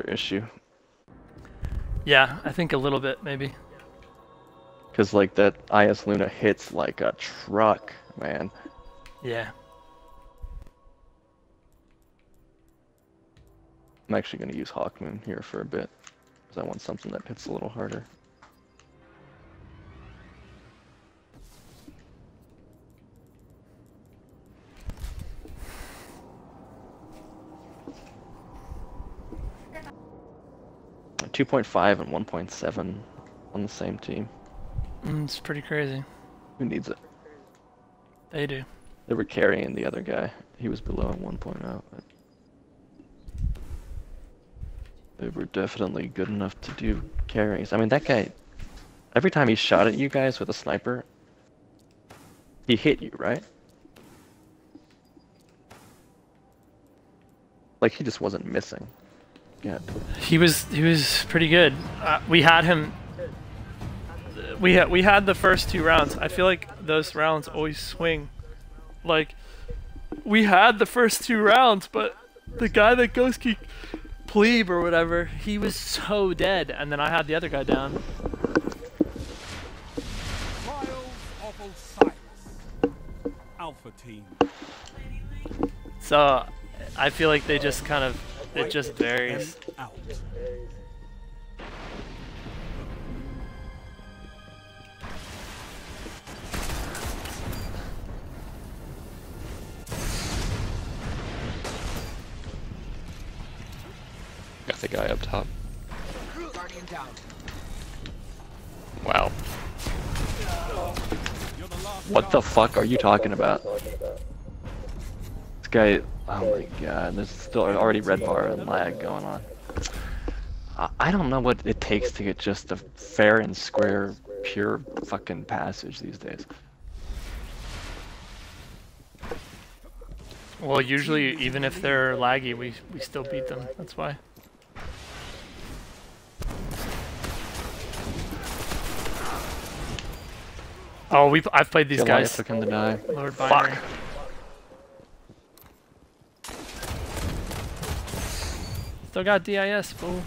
issue. Yeah, I think a little bit, maybe. Because, like, that IS Luna hits like a truck, man. Yeah. I'm actually going to use Hawkmoon here for a bit. Because I want something that hits a little harder. A 2.5 and 1.7 on the same team. It's pretty crazy. Who needs it? They do. They were carrying the other guy. He was below at 1.0. But they were definitely good enough to do carries. I mean, that guy, every time he shot at you guys with a sniper, he hit you, right? Like, he just wasn't missing. Yeah. He was pretty good. We had him. We had the first 2 rounds. I feel like those rounds always swing. Like, we had the first 2 rounds, but the guy that Ghoski plebe or whatever, he was so dead, and then I had the other guy down. Alpha team. So I feel like they just kind of, it just varies. Got the guy up top. Guardian down. Wow. What the fuck are you talking about? This guy, oh my god, there's still already red bar and lag going on. I don't know what it takes to get just a fair and square, pure fucking passage these days. Well, usually even if they're laggy, we still beat them. That's why. Oh, I've played these guys. Took him to die. Lord Binary. Fuck. Still got DIS, fool.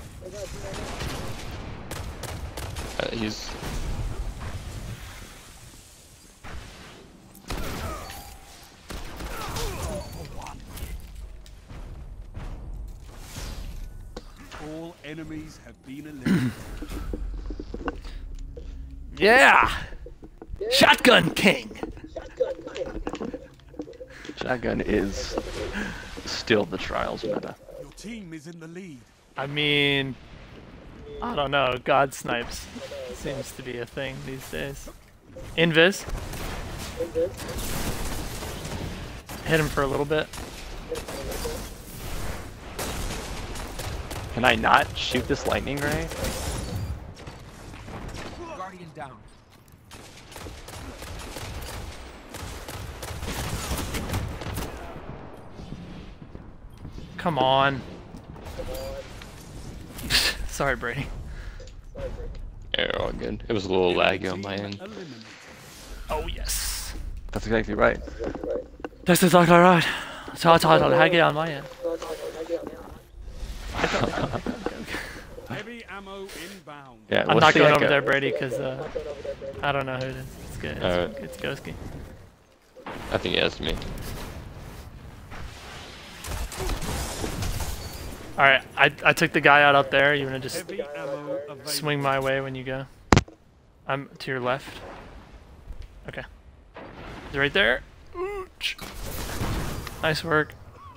He's... All enemies have been eliminated. Yeah! Shotgun King! Shotgun is still the Trials meta. Your team is in the lead. I mean, I don't know. God snipes seems to be a thing these days. Invis. Hit him for a little bit. Can I not shoot this lightning ray? Guardian down. Come on. Sorry, Brady. Yeah, all good. It was a little laggy on my end. Oh, yes. That's exactly right. That's exactly right. So I hag it on my end. Heavy ammo inbound. Yeah, I'm what's not the going echo? over there, Brady, because I don't know who it is. It's good. It's Ghoski. I think he asked me. Alright, I took the guy out there. You want to just Heavy ammo available. swing my way when you go? I'm to your left. Okay. He's right there. Ooch. Nice work.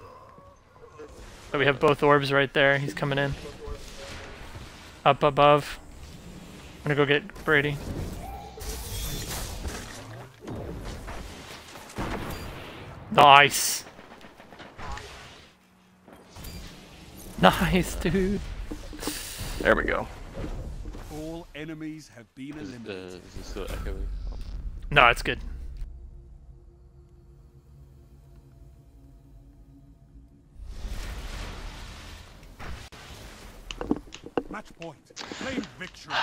So we have both orbs right there. He's coming in. Up above. I'm gonna go get Brady. Nice. Nice, dude. There we go. All enemies have been eliminated. Is this still echoing? No, it's good. Match point. Claim victory.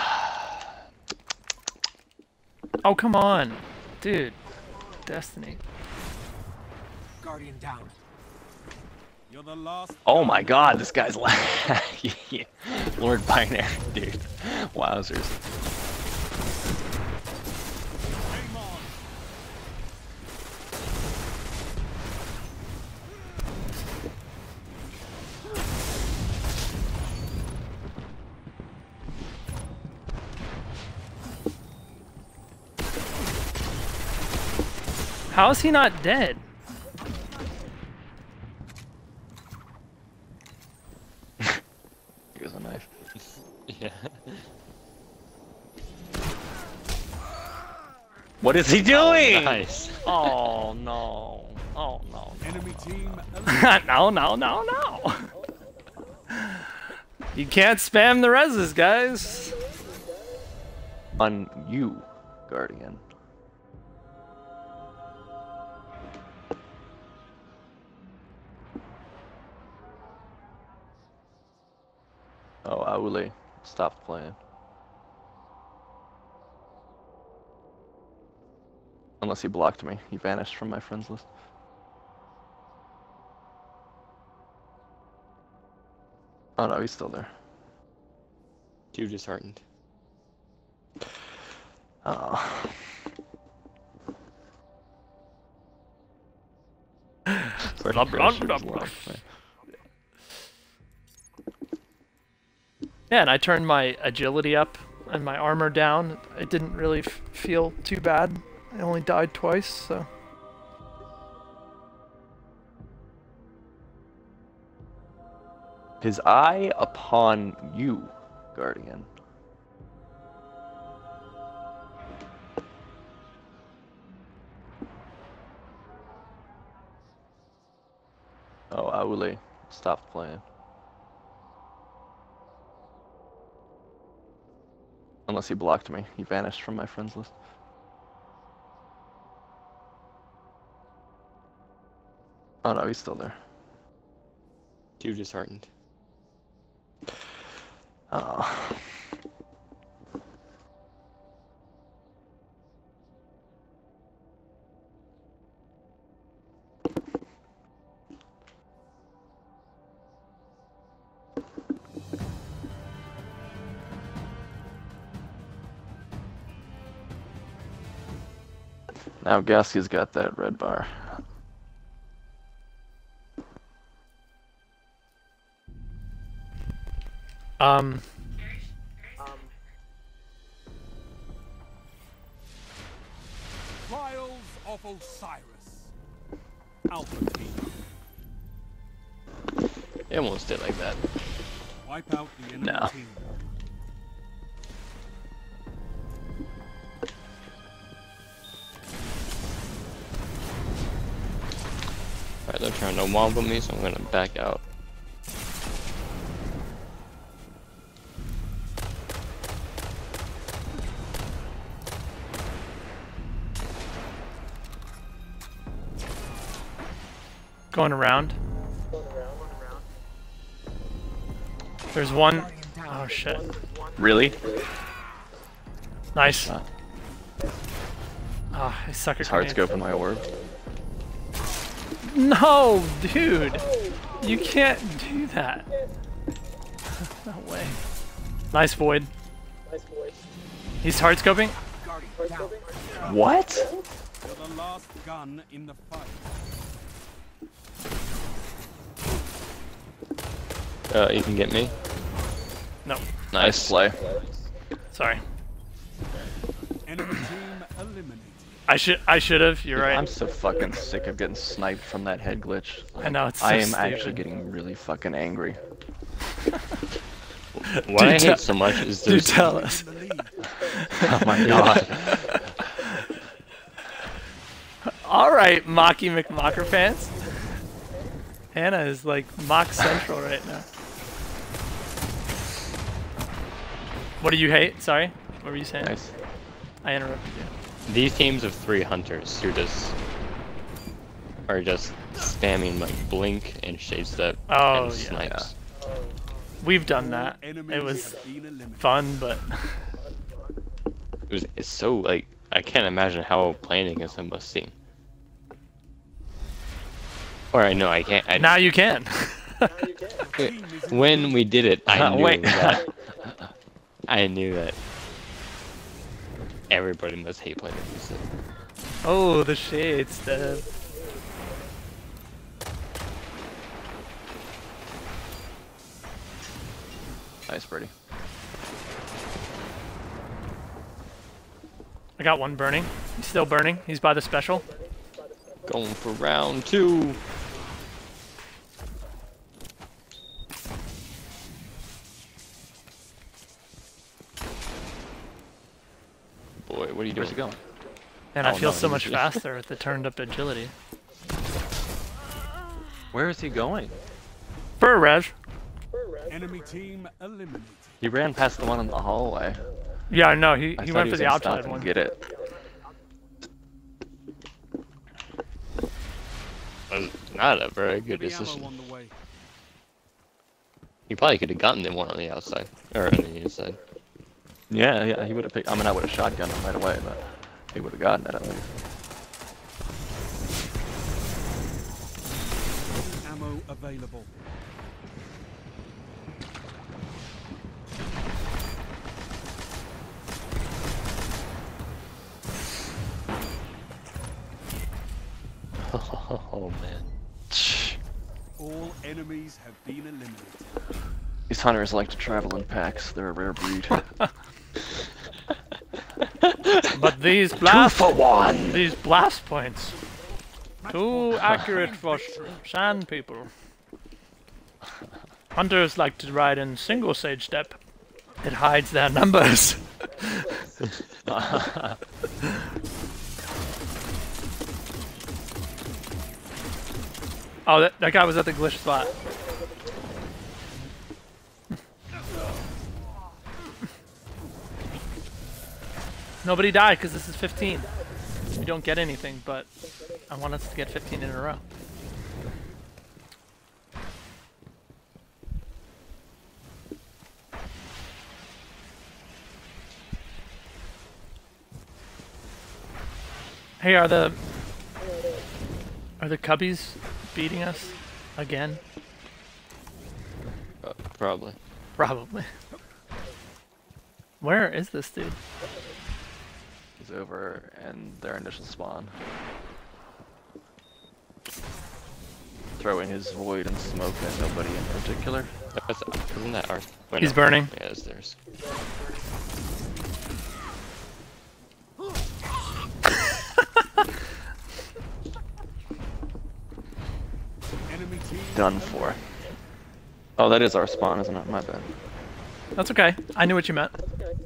Oh, come on. Dude. Destiny. Guardian down. You're the last. Oh my god, this guy's Lord Binary, dude. Wowzers. Game on. How is he not dead? Here's a knife. Yeah. What is he doing? Nice. Oh no. Oh no. Enemy team. No, no, no, no. You can't spam the reses, guys. On you, Guardian. Oh, Aule, stop playing. Unless he blocked me. He vanished from my friends list. Oh no, he's still there. Too disheartened. Oh. Yeah, and I turned my agility up and my armor down. It didn't really feel too bad. I only died twice, so. His eye upon you, Guardian. Oh, Aule, stop playing. Unless he blocked me. He vanished from my friends list. Oh no, he's still there. Too disheartened. Oh. Now Gaski's got that red bar. Trials of Osiris. Alpha team. It almost did like that. Wipe out the enemy No. team. Alright, they're trying to wombo me, so I'm gonna back out. Going around. There's one. Oh shit. Really? Nice. Uh, Ah, I suck at It's hard grenades. scoping my orb. No, dude. You can't do that. No way. Nice void. He's hard scoping. Guardian down. What? You're the last gun in the fight. You can get me. No, Nice play. sorry. Enemy team eliminated. I should have. You're I'm right. so fucking sick of getting sniped from that head glitch. I know it's so I am stupid. actually getting really fucking angry. What I tell- hate so much is Do there's tell us. In the lead. Oh my god. All right, Mocky McMocker fans. Hannah is like mock central right now. What do you hate? Sorry, what were you saying? Nice. I interrupted you. these teams of 3 hunters who are just spamming like blink and shade step Oh, and yeah. snipes. We've done that. Enemies It was have been eliminated. fun, but It's so like I can't imagine how playing against them must seem. Or I know I can't. Now you can. When we did it, I knew Wait. that. I knew that. Everybody must hate playing this. Oh, the shades, Dev. Nice, birdie. I got one burning. He's still burning. He's by the special. Going for round 2. Boy, what are you doing? Where's he going? And I Oh, feel no, so he much was- faster with the turned up agility. Where is he going? For a Rev. Enemy team eliminated. He ran past the one in the hallway. Yeah, no, he I thought went for was the gonna stop outside and one. Get it. Was not a very good Heavy ammo decision. on the way. He probably could have gotten the one on the outside. Or on the inside. Yeah, yeah, he would have picked. I mean, I would have shotgunned him right away, but he would have gotten it at least. Ammo available. Oh man. All enemies have been eliminated. These hunters like to travel in packs. They're a rare breed. But these blast points, too accurate for sand people. Hunters like to ride in single sage step. It hides their numbers. Oh, that guy was at the glitch spot. Nobody died because this is 15. We don't get anything, but I want us to get 15 in a row. Hey, are the Cubbies beating us again? Probably. Probably. Where is this dude? He's over in their initial spawn. Throwing his void and smoke at nobody in particular. Isn't that ours? Wait, He's no. burning. Yeah, it's theirs. Enemy team Done for. Oh, that is our spawn, isn't it? My bad. That's okay. I knew what you meant.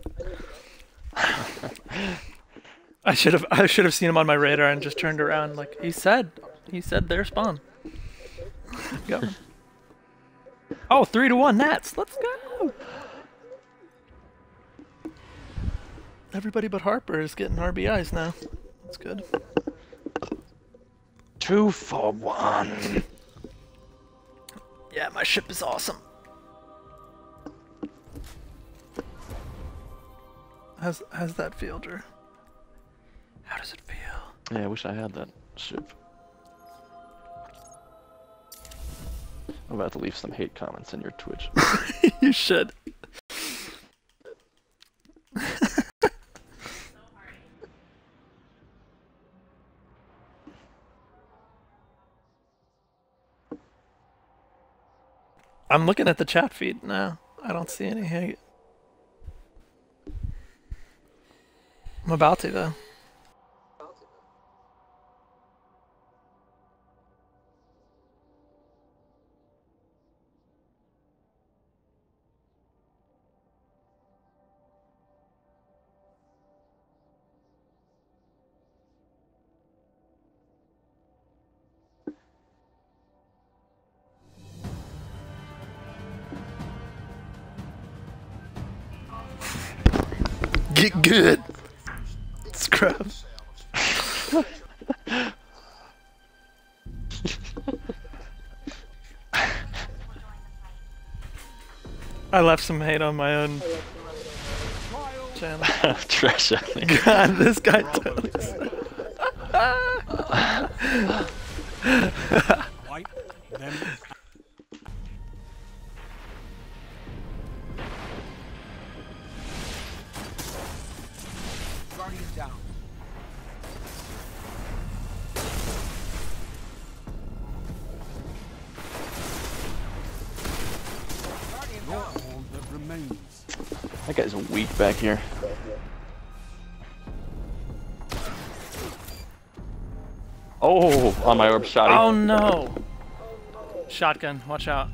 I should have seen him on my radar and just turned around like he said their spawn. Go. Oh, 3-1 Nats. Let's go. Everybody but Harper is getting RBIs now. That's good. 2 for 1. Yeah, my ship is awesome. How's that feel, Drew? How does it feel? Yeah, I wish I had that ship. I'm about to leave some hate comments in your Twitch. You should. I'm looking at the chat feed now. I don't see any hate. I'm about to though. Get good. Scrub. I left some hate on my own channel. Trash acting. God, this guy totally. white them. Guardian down. You're all that remains. That guy's weak back here. Oh, on my orb shotty. Oh no! Shotgun, watch out.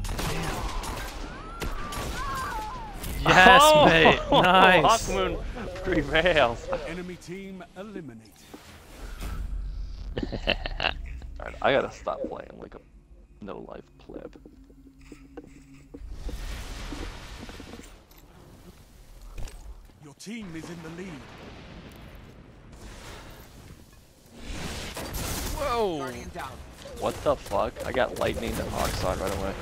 Yes, Oh! mate. Nice. Hawkmoon prevails. Enemy team eliminated. Alright, I gotta stop playing like a no-life pleb. Your team is in the lead. Whoa! Guardian down. What the fuck? I got lightning and Hawkside right away.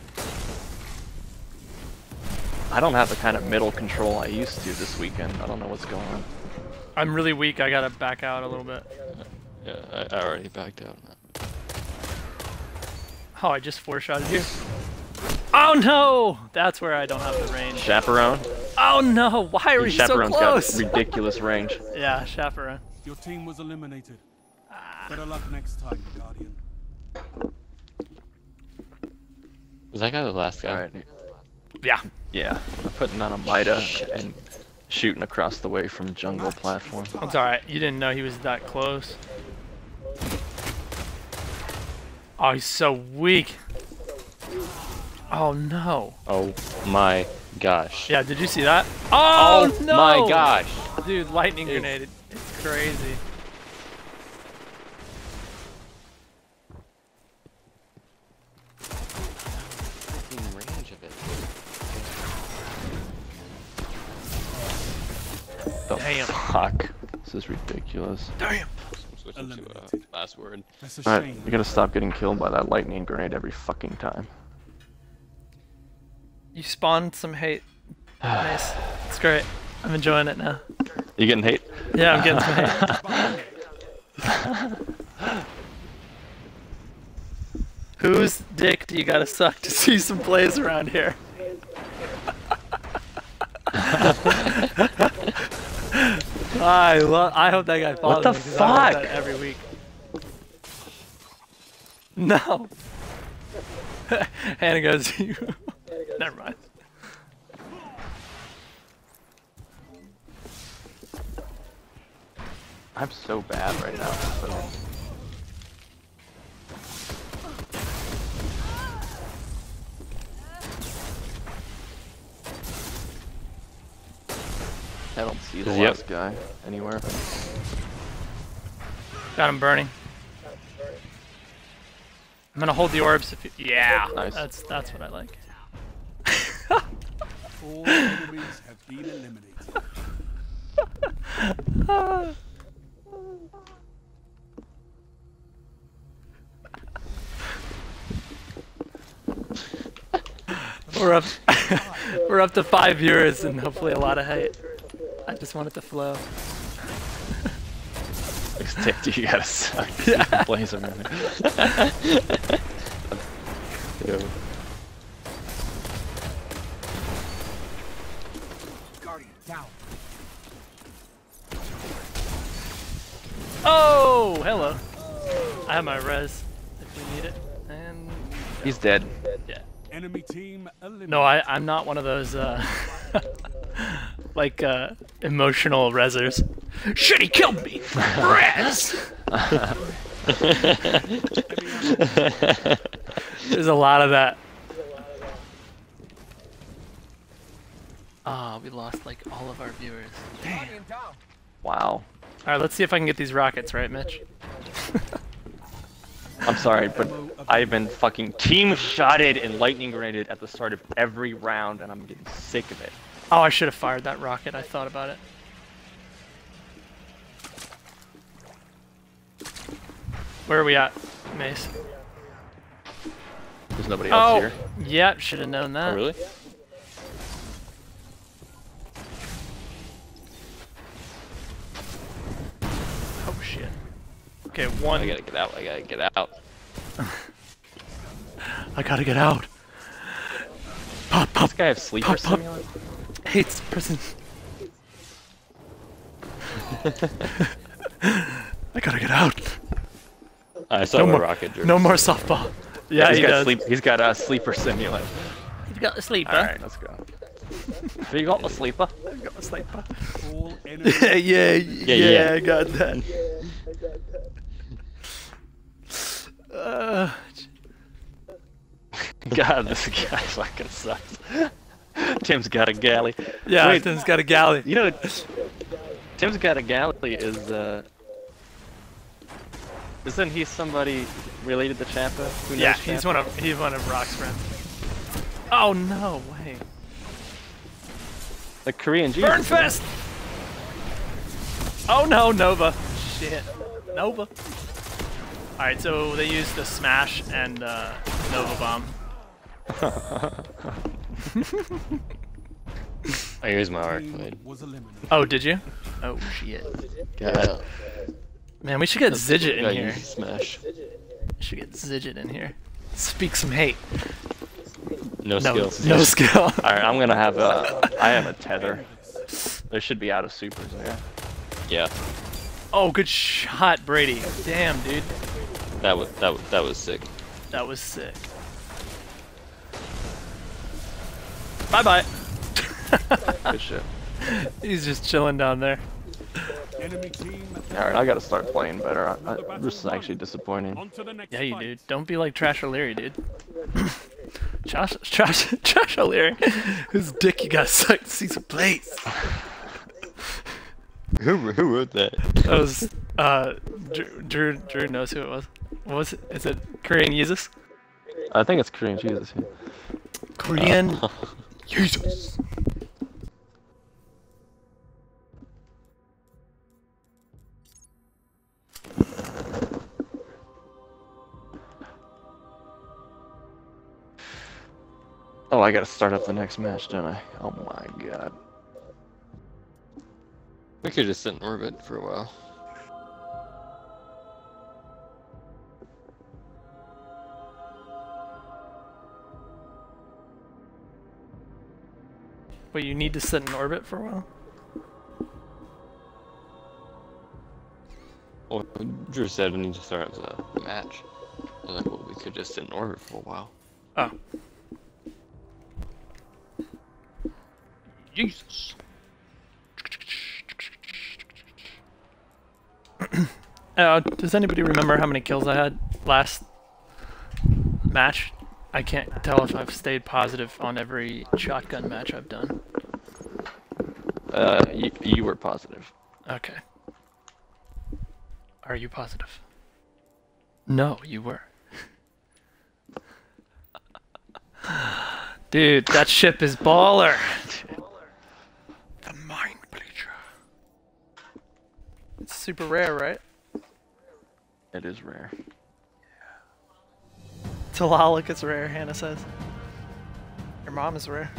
I don't have the kind of middle control I used to this weekend. I don't know what's going on. I'm really weak. I gotta back out a little bit. Yeah, I already backed out. Oh, I just four-shotted you. Oh no! That's where I don't have the range. Chaperone? Oh no! Why are you so Chaperone's close? got ridiculous range. Yeah, chaperone. Your team was eliminated. Better luck next time, Guardian. Was that guy the last guy? Alright. Yeah. Yeah, I'm putting on a Mida and shooting across the way from jungle platform. That's alright. You didn't know he was that close. Oh, he's so weak. Oh no. Oh my gosh. Yeah, did you see that? Oh, no! My gosh. Dude, lightning grenade. It's crazy. Freaking range of it. The Damn. fuck? This is ridiculous. Damn. I'm switching to Eliminated. last word. That's a Alright, shame. we gotta stop getting killed by that lightning grenade every fucking time. You spawned some hate. Nice. It's great. I'm enjoying it now. You getting hate? Yeah, I'm getting some hate. Whose dick do you gotta suck to see some plays around here? I hope that guy follows the me, 'cause I watch fuck? that every week. No. Hannah goes, you. Never mind. I'm so bad right now. I don't see the Yep. last guy anywhere. Got him burning. I'm gonna hold the orbs if you. Yeah, Nice. that's what I like. All enemies have been eliminated. We're up. We're up to 5 viewers and hopefully a lot of hate. I just want it to flow. Except you gotta suck. Yeah. Blaze him in. Yo. Guardian down. Oh, hello. I have my res if we need it. And He's dead. yeah. Enemy team eliminated. No, I'm not one of those like emotional resers. Shit, he killed me. Res. There's a lot of that. Ah, we lost like all of our viewers. Damn. Guardian down. Wow. All right, let's see if I can get these rockets right, Mitch. I'm sorry, but I've been fucking team shotted and lightning grenaded at the start of every round, and I'm getting sick of it. Oh, I should have fired that rocket. I thought about it. Where are we at, Mace? There's nobody else Oh, here. yeah, should have known that. Oh, really? Oh shit. Okay, I one. gotta get out. I gotta get out. I gotta get out. Pop, pop, This guy have sleeper pop, pop. simulant? Hates prison. I gotta get out. I saw No a more, rocket. no more softball. Yeah, he's he got does. He's got a sleeper simulant. He's got the sleeper. All right, let's go. You got the sleeper? He's got the sleeper. All enemies Yeah, I got that. God, this guy fucking sucks. Tim's got a galley. Yeah, Wait, Tim's got a galley. you know, Tim's got a galley is isn't he somebody related to Champa? Who knows Yeah, he's Champa? one of Rock's friends. Oh no way! The Korean Jesus. Burnfest! Oh no, Nova. Shit, Nova. All right, so they used the Smash and Nova Bomb. I used my arc blade. was eliminated. Oh, did you? Oh shit. Yeah. Man, we should get Zidget in Yeah, here. use smash. We should get Zidget in here. Speak some hate. No No, skill. no skill. All right, I'm gonna have I have a tether. There should be out of supers there. Yeah. Oh, good shot, Brady. Damn, dude. That was sick. That was sick. Bye bye. Good shit. He's just chilling down there. Enemy team. All right, I gotta start playing better. This is actually disappointing. On to the next Yeah, you fight. do. Don't be like Trash O'Leary, dude. Trash O'Leary. Whose dick you got sucked to see some plays. Who wrote that? That was Drew knows who it was. What was it? Is it Korean Jesus? I think it's Korean Jesus. Yeah. Korean Jesus. Oh, I gotta start up the next match, don't I? Oh my god. We could just sit in orbit for a while. Wait, you need to sit in orbit for a while? Well, Drew said we need to start up the match. I was like, well, we could just sit in orbit for a while. Oh. Jesus. Does anybody remember how many kills I had last match? I can't tell if I've stayed positive on every shotgun match I've done. You were positive. Okay. Are you positive? No, you were. Dude, that ship is baller. The Mind Bleacher. It's super rare, right? It is rare. Talalik is rare, Hannah says. Your mom is rare.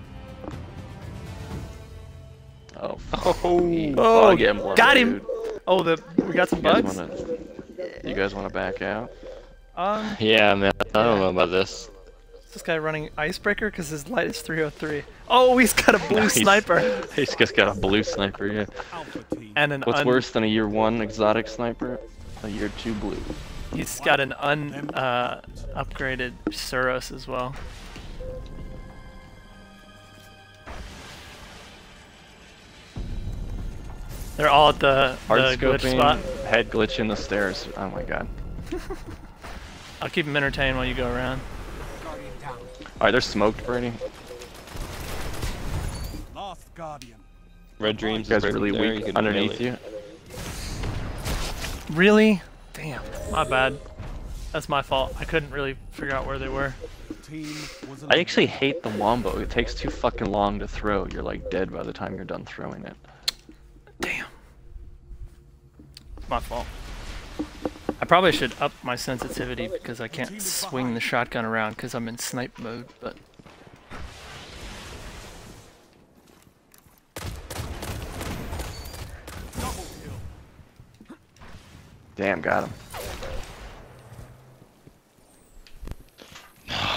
Oh. Oh, get more, got him! dude. Oh, we got some bugs? You guys wanna back out? Yeah, man. I don't know about this. Is this guy running Icebreaker? Because his light is 303. Oh, he's got a blue Nice. sniper. He's just got a blue sniper, yeah. Alpha team. And an What's worse than a year 1 exotic sniper? A year 2 blue. He's got an upgraded Suros as well. They're all at the Hard glitch scoping, spot. head glitch in the stairs. Oh my god. I'll keep him entertained while you go around. Alright, they're smoked, Brady. Last guardian. Red Dreams You guys is are really right there, weak can underneath melee. you. Really? Damn, my bad. That's my fault. I couldn't really figure out where they were. Team was I actually hate the wombo. It takes too fucking long to throw. You're like dead by the time you're done throwing it. Damn. It's my fault. I probably should up my sensitivity because I can't swing the shotgun around because I'm in snipe mode, but... double kill. Damn, got him.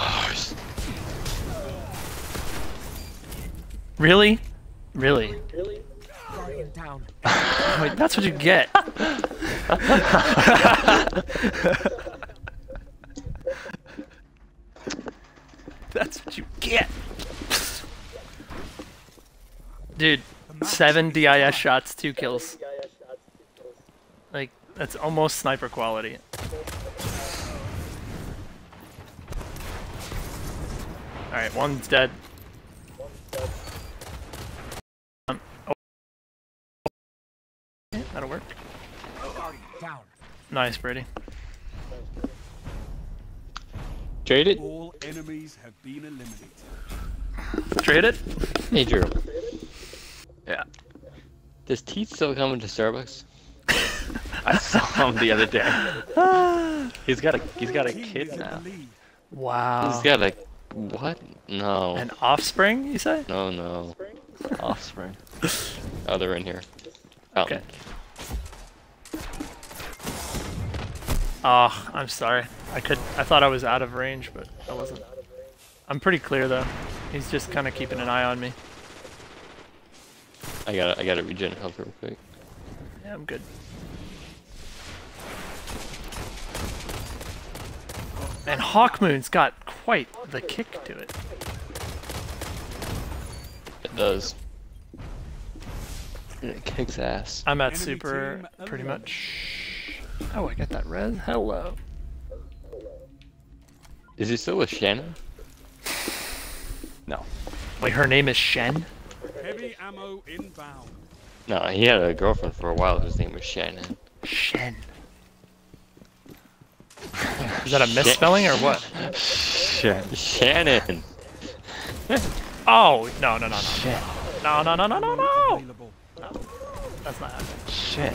Really? Really? Guardian down. Wait, that's what you get. That's what you get. Dude, 7 DIS shots, 2 kills. Like, that's almost sniper quality. Alright, one's dead. Oh. Okay, that'll work. Guardian down. Nice, Brady. Traded? All enemies have been eliminated. Trade it? Hey, Drew. Yeah. Does Teeth still come into Starbucks? I saw him the other day. He's got a Team kid is in now. the lead. Wow. He's got a... What? No. An offspring, you say? No, no. Offspring. Oh, they're in here. Fountain. Okay. Oh, I'm sorry. I thought I was out of range, but I wasn't. I'm pretty clear though. He's just kind of keeping an eye on me. I gotta regen health real quick. Yeah, I'm good. And Hawkmoon's got quite the kick to it. It does. And it kicks ass. I'm at Enemy super team pretty eliminated. much. Oh, I got that res. Hello. Is he still with Shannon? No. Wait, her name is Shen? Heavy ammo inbound. No, he had a girlfriend for a while. His name was Shannon. Shen. Is that a misspelling or what? Shit. Shannon! Oh, no, no, no, no. Shit. No, no, no, no, no, no! Available. That's not happening. Shit.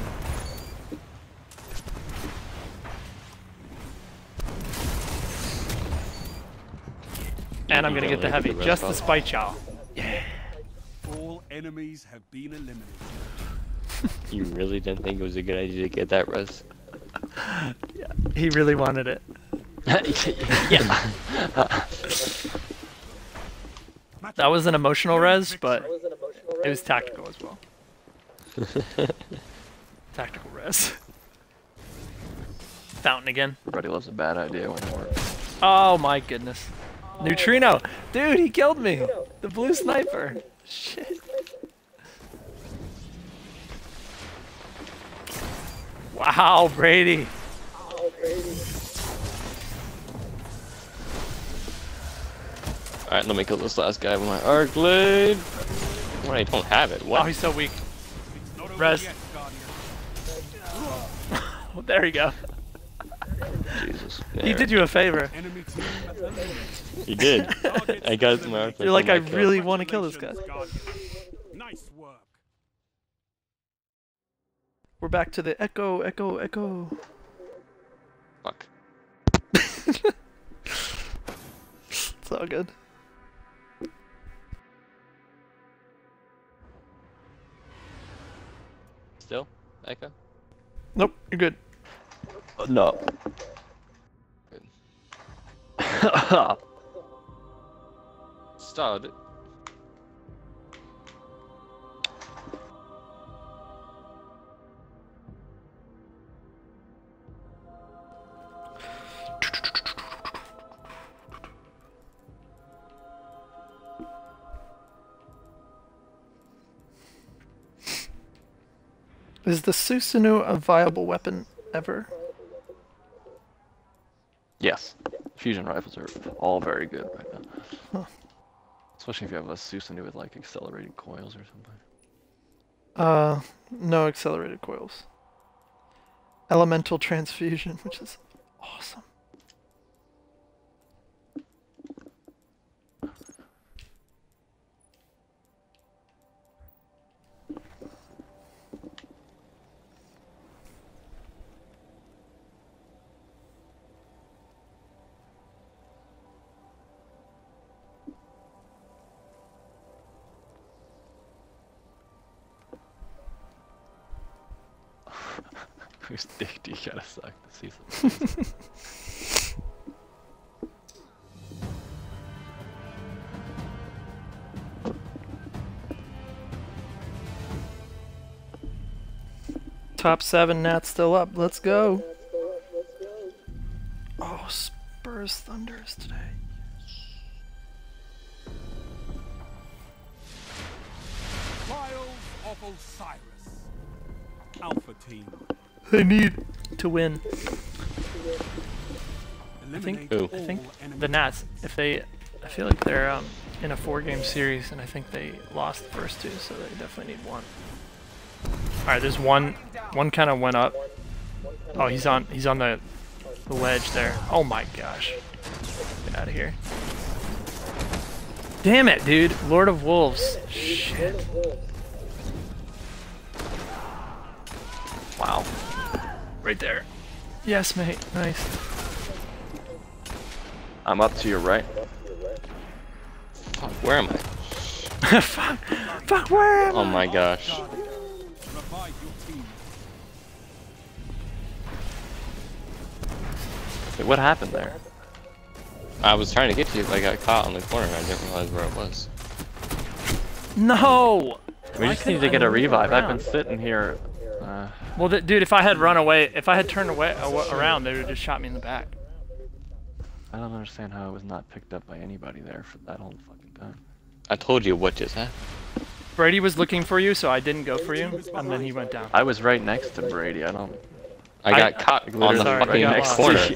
And I'm gonna get the heavy, just to spite y'all. All enemies have been eliminated. You really didn't think it was a good idea to get that res? He really wanted it. Yeah. That was an emotional res, but it was tactical as well. Tactical res. Fountain again. Everybody loves a bad idea when it works. Oh my goodness. Neutrino! Dude, he killed me! The blue sniper! Shit. Wow, Brady! Alright, let me kill this last guy with my arc blade. Well, I don't have it. Oh, What? he's so weak. It's not over Res. yet, Guardian. Oh, there you go. Jesus. He There. did you a favor. Enemy team eliminated. He did. I got my arc blade. You're like, for I my kill. really want to kill this guy. Congratulations, Guardian. Nice work. We're back to the echo, echo, echo. Fuck. It's all good. Still? Echo? Nope, you're good. No. Good. Started. Is the Susanoo a viable weapon ever? Yes. Fusion rifles are all very good right now. Huh. Especially if you have a Susanoo with like accelerated coils or something. No accelerated coils. Elemental transfusion, which is awesome. Whose dick do you gotta suck to see something? Top 7, Nat's still up. Let's go. Oh, Spurs Thunders today. Trials of Osiris. Alpha Team. They need to win. Eliminate Who? all I think enemy the Nats, if they, I feel like they're in a 4-game series, and I think they lost the first 2, so they definitely need 1. All right, there's one kind of went up. Oh, he's on the ledge there. Oh my gosh, get out of here! Damn it, dude! Lord of Wolves. Shit. Wow. Right there. Yes, mate. Nice. I'm up to your right. Fuck, where am I? Fuck, where am I? Oh my gosh. Revive your team. Wait, what happened there? I was trying to get to you, but I got caught on the corner and I didn't realize where it was. No! We Why just need couldn't to I get a move revive. I've been around? sitting here. Well, dude, if I had run away, if I had turned away around, they would have just shot me in the back. I don't understand how it was not picked up by anybody there for that whole fucking time. I told you what just happened. Brady was looking for you, so I didn't go for you, and then he went down. I was right next to Brady. I don't. I got caught on the Literally fucking got next lost. corner.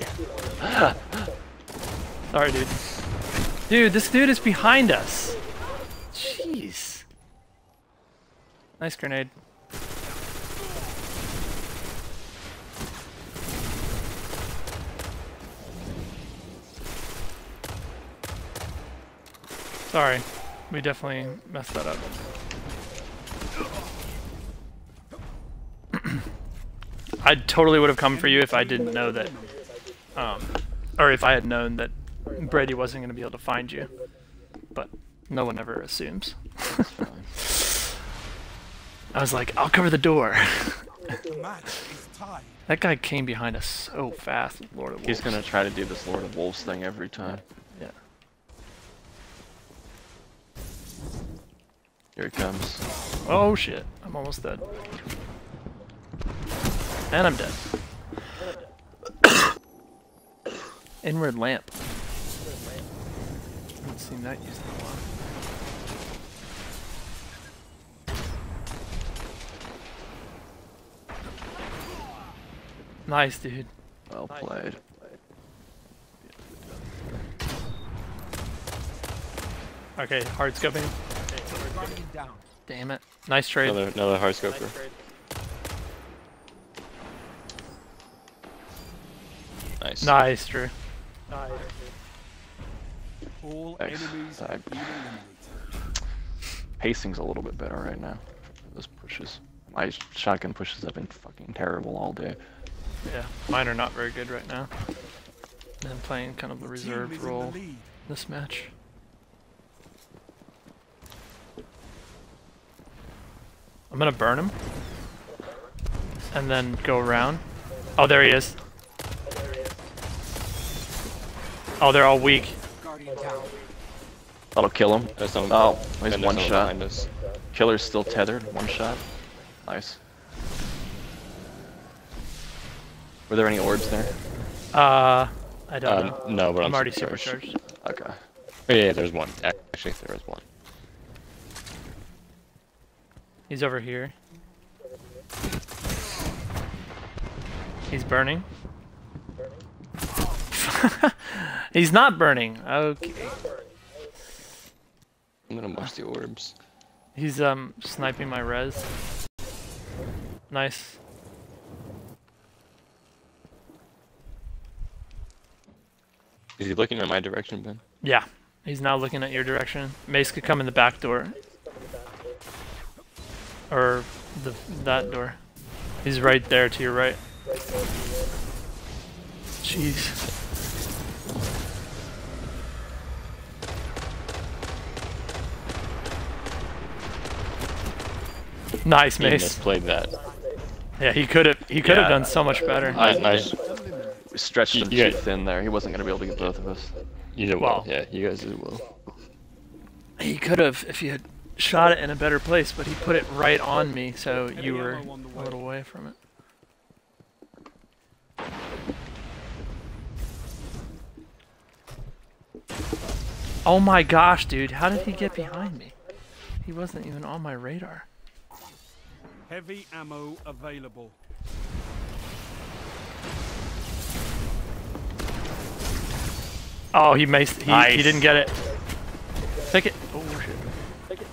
Sorry, dude. Dude, this dude is behind us. Jeez. Nice grenade. Sorry, we definitely messed that up. I totally would have come for you if I didn't know that, or if I had known that Brady wasn't going to be able to find you. But no one ever assumes. I was like, I'll cover the door. The match is tied. That guy came behind us so fast, Lord of Wolves. He's gonna try to do this Lord of Wolves thing every time. Yeah. Here he comes. Oh shit, I'm almost dead. And I'm dead. Inward lamp. Haven't seen that used in a while. Nice, dude. Well played. Okay, hard scoping. Guardian down. Damn it. Nice trade. Another hard scoper. Nice. Nice, Drew. All Thanks. enemies I- have been eliminated. Pacing's a little bit better right now. Those pushes. My shotgun pushes have been fucking terrible all day. Yeah, mine are not very good right now. And I'm playing kind of the Team reserve is in the role lead. this match. I'm gonna burn him. And then go around. Oh, there he is. Oh, they're all weak. Guardian down. That'll kill him. There's someone, Oh, he's and there's one someone shot. behind us. Killer's still tethered. One shot. Nice. Were there any orbs there? I don't know. No, but I'm already supercharged. supercharged. Okay. Oh, yeah, there's one. Actually, there is one. He's over here. He's burning. He's not burning. Okay. I'm gonna watch the orbs. He's sniping my res. Nice. Is he looking in my direction, Ben? Yeah. He's now looking at your direction. Mace could come in the back door. Or that door. He's right there to your right. Jeez. Nice, He Mace. misplayed that. Yeah, he could have Yeah. done so much better. Nice. We stretched him Yeah. too thin there. He wasn't gonna be able to get both of us. You did Well. well. Yeah, you guys did well. He could have if he had shot it in a better place, but he put it right on me, so you were a little away from it. Oh my gosh, dude. How did he get behind me? He wasn't even on my radar. Heavy ammo available. Oh, he maced. He Nice. didn't get it. Pick it. Oh shit. Pick it.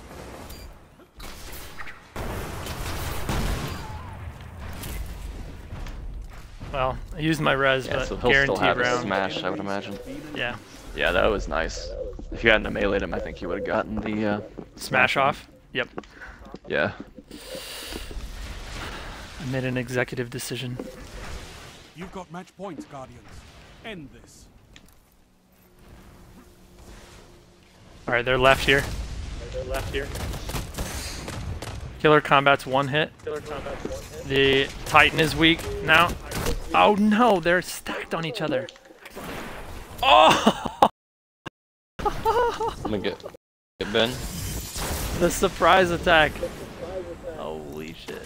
Well, I used my res, Yeah, but so he'll still guaranteed have a round. smash, I would imagine. Yeah. Yeah, that was nice. If you hadn't meleeed him, I think you would have gotten the Smash off. Yep. Yeah. I made an executive decision. You've got match points, Guardians. End this. All right, they're left here. Killer Combat's one hit. The Titan is weak now. Oh no, they're stacked on each other. Oh! I'm gonna get Ben. The surprise attack. Holy shit,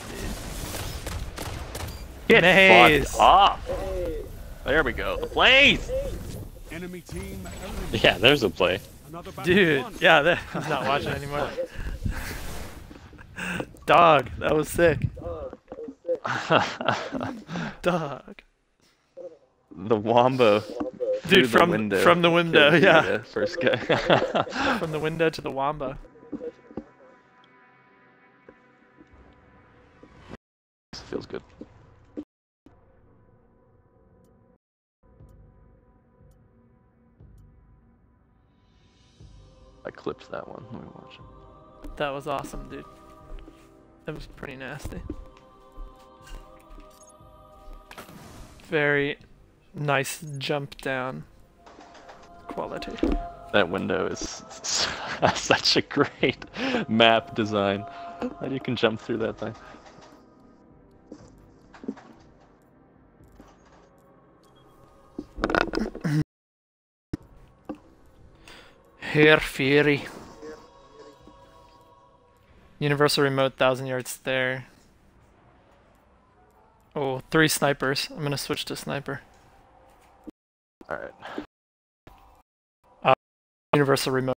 dude. Get Maze. fucked up. There we go. The blaze. Enemy team eliminated. Yeah, there's a play. Another battle Dude, won. yeah, he's not watching anymore. Dog, that was sick. Dog. The Wombo. through Dude, the from the window, killed yeah. the first guy. From the window to the Wamba. Feels good. I clipped that one. Let me watch it. That was awesome, dude. That was pretty nasty. Very nice jump down quality. That window is such a great map design. That you can jump through that thing. Hair Fury. Universal remote, 1,000 yards there. Oh, 3 snipers. I'm gonna switch to sniper. Alright. Universal remote.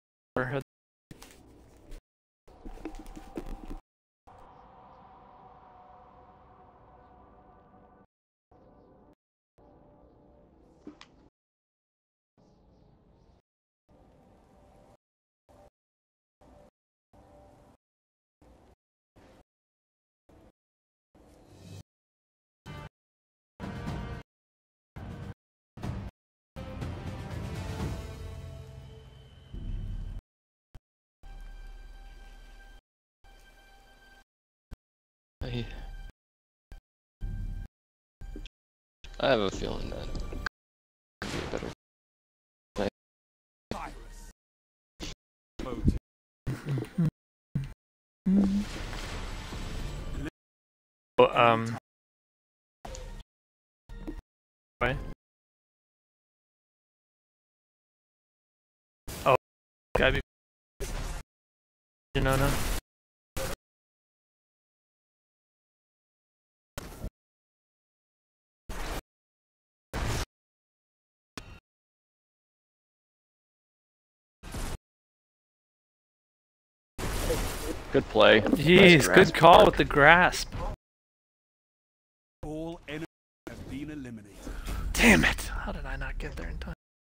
I have a feeling that could be a better. Oh, Right? Oh, gotta be. You know, no. Good play. Jeez, Nice good grasp, call Mark. with the grasp. All enemies have been eliminated. Damn it! How did I not get there in time?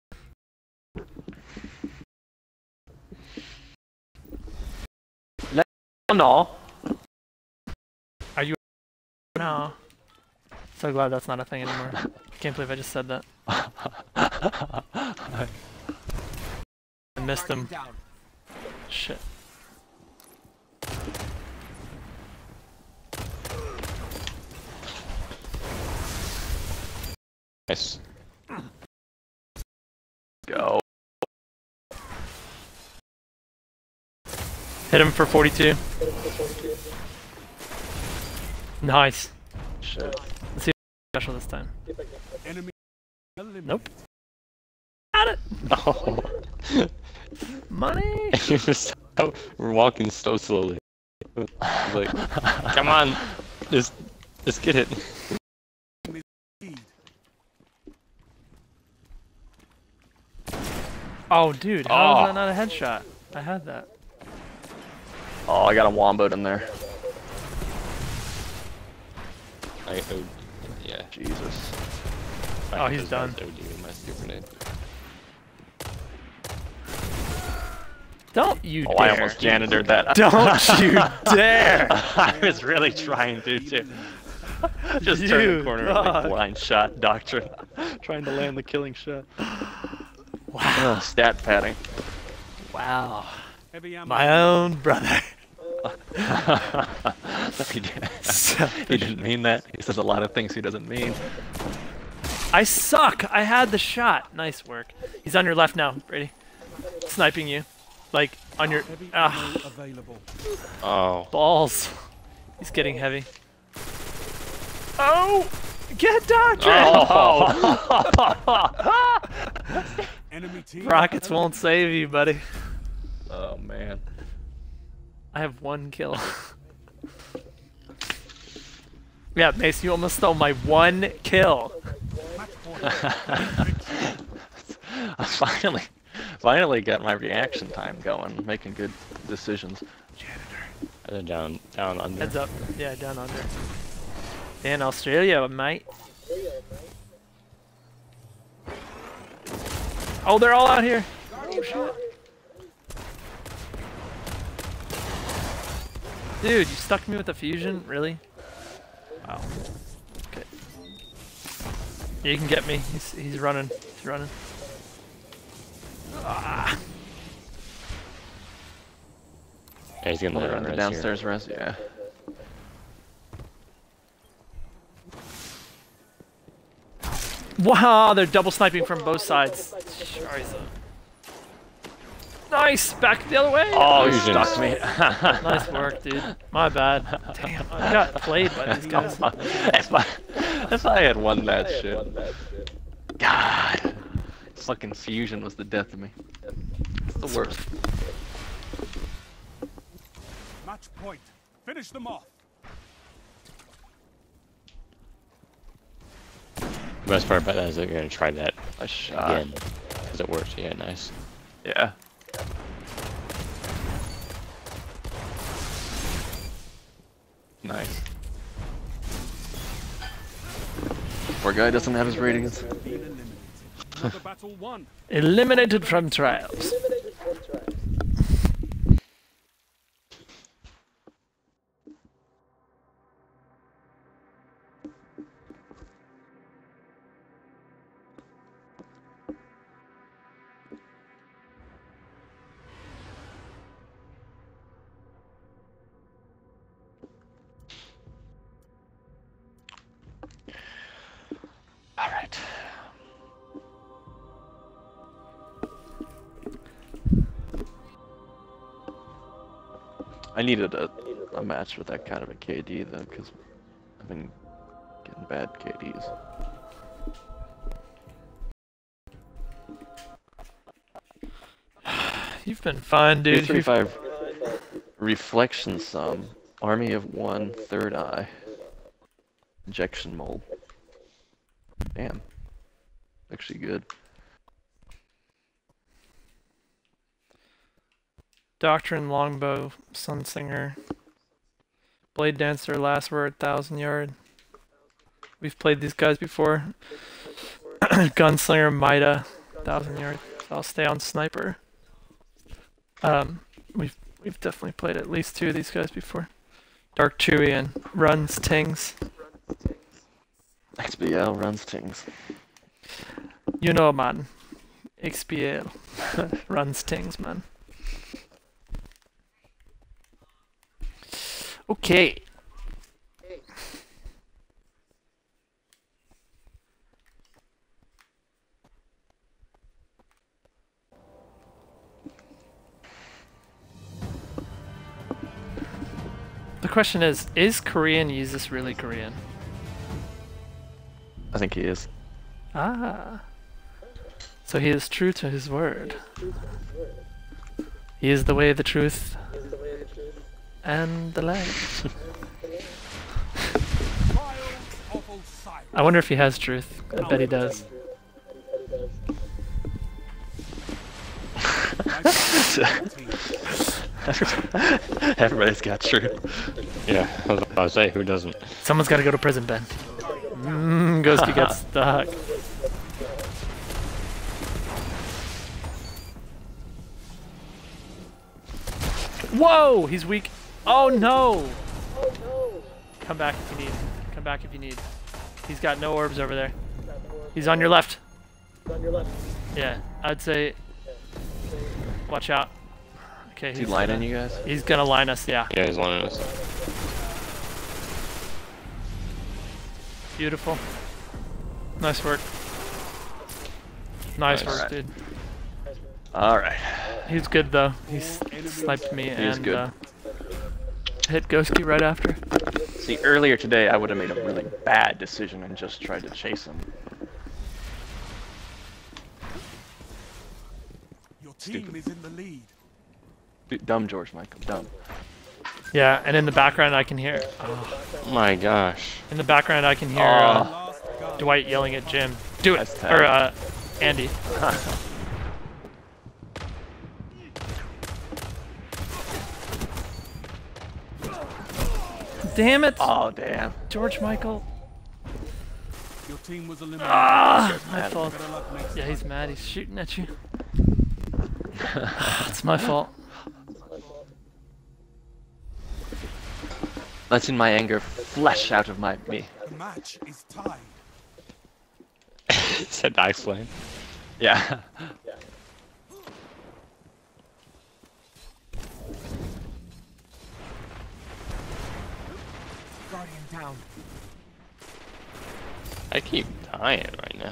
No. Are you? No. So glad that's not a thing anymore. Can't believe I just said that. I missed him. Down. Shit. Nice. Go. Hit him for 42. Nice. Shit. Let's see if it's special this time. Enemy eliminated. Nope. Got it! Oh. Money! We're walking so slowly. Like, come on, just get it. Lead. Oh, dude, how Oh. is that not a headshot? I had that. Oh, I got a womboed in there. Yeah. Jesus. Oh, he's done. OD with my super nade. Don't you Oh, dare. I almost janitored that. Don't you dare. I was really trying to, too. Just turn You the corner and dog. like blind shot doctrine. Trying to land the killing shot. Wow. Stat padding. Wow. Heavy ammo. My own brother. he, he didn't mean that. He says a lot of things he doesn't mean. I suck. I had the shot. Nice work. He's on your left now, Brady. Sniping you. Like, on your... Heavy Ah, ammo available. Oh. balls. He's getting heavy. Oh! Get Doctor! Oh. Enemy team. Rockets won't save you, buddy. Oh, man. I have 1 kill. Yeah, Mace, you almost stole my 1 kill. Match point. I finally got my reaction time going, making good decisions. Down under. Heads up. Yeah, down under. In Australia, mate. Oh, they're all out here. Oh, shit. Dude, you stuck me with the fusion? Really? Wow. Okay. You can get me. He's running. He's running. Ah. Yeah, he's gonna They're on the res downstairs res, yeah. Wow, they're double sniping from both sides. Scheiße. Nice! Back the other way! Oh, he Fusions. stuck me. Nice work, dude. My bad. Damn, I got played by these guys. if I had won that shit. God. Fucking fusion was the death of me. It's the worst. Match point. Finish them off. The best part about that is that you're gonna try that A shot. again. Because it worked. Yeah, nice. Yeah. Nice. Poor guy doesn't have his ratings. Been eliminated. Another battle won. Eliminated from trials. All right. I needed a match with that kind of a KD though, because I've been getting bad KDs. You've been fine, dude. You've- 335 reflection sum, army of one, third eye, injection mold. Damn, actually good. Doctrine, Longbow, Sunsinger, Blade Dancer, Last Word, 1,000 Yard. We've played these guys before. Gunslinger, Mida, 1,000 Yard. So I'll stay on Sniper. We've definitely played at least 2 of these guys before. Dark Chewy and Runs Tings. XBL runs things. You know, man. XBL runs Tings, man. Okay. The question is Korean Jesus really Korean? I think he is. Ah. So he is true to his word. He is the way, the truth, and the light. Trials of Osiris. I wonder if he has truth. I bet he does. Everybody's got truth. Yeah, I was about to say, who doesn't? Someone's got to go to prison, Ben. Ghosty gets stuck. Whoa! He's weak. Oh no! Come back if you need. Come back if you need. He's got no orbs over there. He's on your left. Yeah, I'd say. Watch out. Okay, Is he lining you guys? He's gonna line us. Yeah. Yeah, he's lining us. Beautiful. Nice work. Nice Nice. work, dude. Alright. He's good though. He sniped me He is and good. hit Ghosty right after. See, earlier today I would have made a really bad decision and just tried to chase him. Your team is in the lead. Dude, dumb George Michael, dumb. Yeah, and in the background I can hear. Oh, Oh my gosh. in the background I can hear Last guy. Dwight yelling at Jim. Do it, That's or terrible. Andy. Damn it, Oh, damn. George Michael. Your team was eliminated. Ah, my mad. fault. Better luck next Yeah, time. he's mad. He's shooting at you. It's my fault. Letting my anger flesh out of me. The match is tied. It's a dice flame. Yeah. Guardian down. I keep dying right now.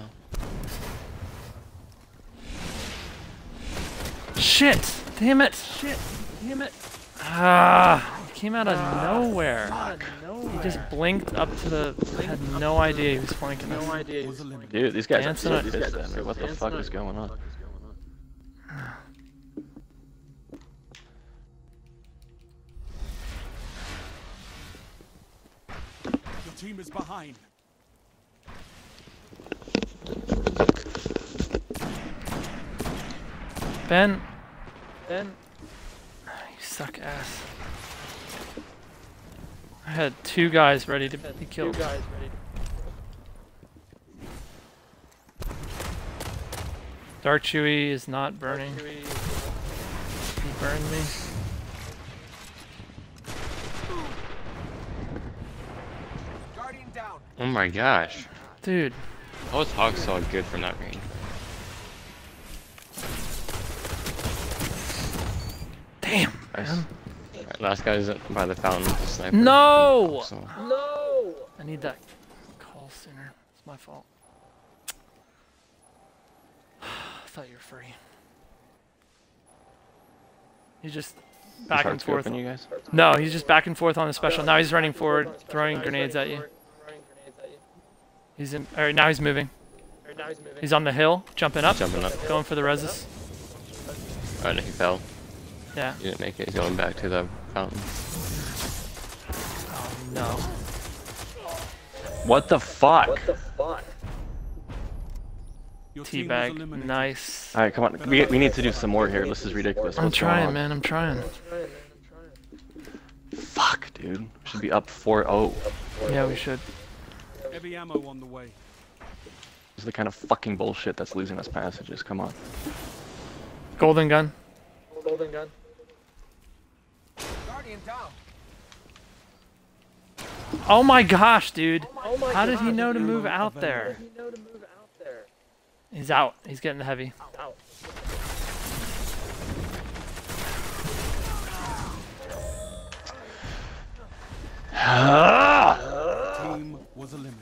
Shit! Damn it! Shit! Damn it! Ah! He came out of nowhere. He just blinked up to the. I had no idea he was flanking us. Was eliminated. Dude, these guys Dancing are on- so pissed at me. What the fuck is going on? Your team is behind. Ben. You suck ass. I had two guys ready to be killed. Dark Chewy is not burning. He burned me. Guardian down. Oh my gosh. Dude, How was Hawk so good from that range? damn. Nice. man. Alright, last guy's by the fountain with the sniper. No! So, No! I need that call sooner. It's my fault. I thought you were free. He's just back and Hearts forth. open, you guys? No, he's just back and forth on the special. Now he's running forward, throwing grenades at you. He's in. Alright, now he's moving. He's on the hill, jumping up, jumping up. going for the reses. Oh no, he fell. Yeah. He didn't make it. He's going back to the fountain. Oh no. What the fuck? Your team was Teabag. eliminated. Nice. Alright, come on. We need to do some more here. This is ridiculous. I'm What's going trying, on? man. I'm trying. Fuck, dude. Should be up 4-0. Yeah, we should. Heavy ammo on the way. This is the kind of fucking bullshit that's losing us passages. Come on. Golden gun. Guardian down. Oh my gosh, dude. How did he know to move out there? He's out. He's getting the heavy. Team was eliminated.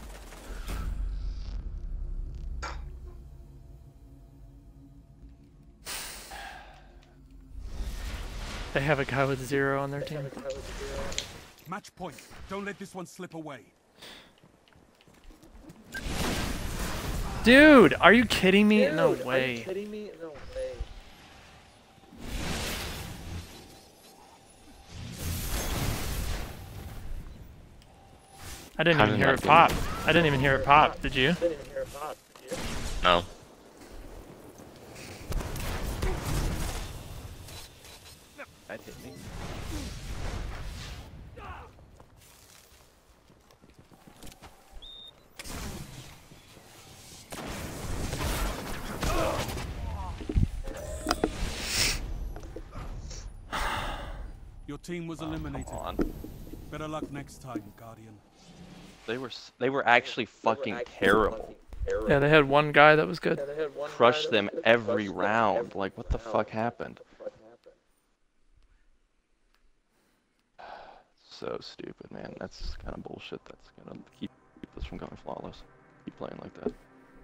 They have a guy with 0 on their team. Match point. Don't let this one slip away. Dude, are you kidding me? No way. I didn't How even did hear that it pop. I didn't even hear it pop. Did you? No. That hit me. Your team was Oh, eliminated. come on. Better luck next time, Guardian. They were actually fucking terrible. Yeah, they had one guy that was good. Crushed them every round. Like, what the fuck happened? So stupid, man. That's kind of bullshit. That's gonna keep us from going flawless. Keep playing like that.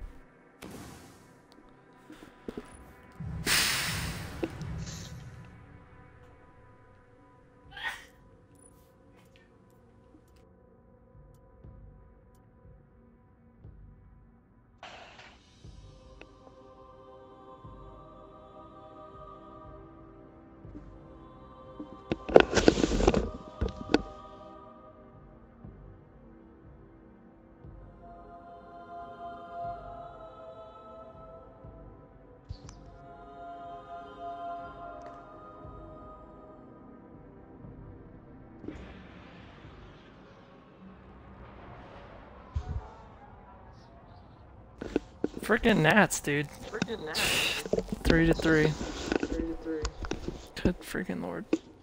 Freaking Nats, dude. 3-3. Good freaking lord.